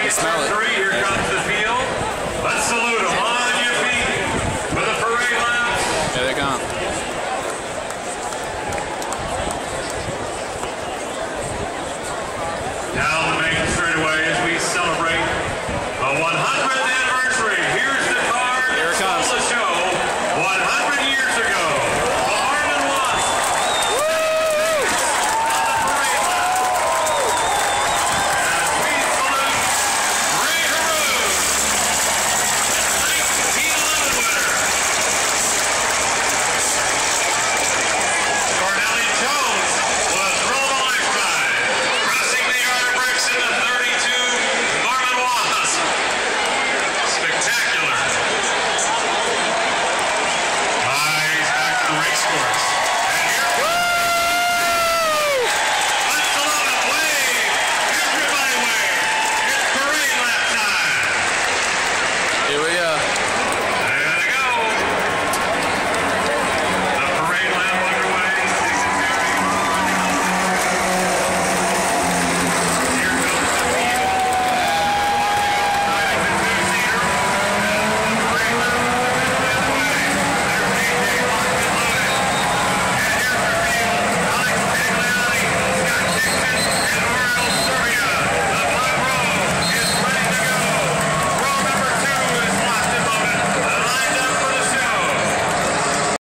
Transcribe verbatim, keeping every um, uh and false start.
can smell it. Three, here comes the field. Let's salute them on your feet for the parade laps. There they come. Down the main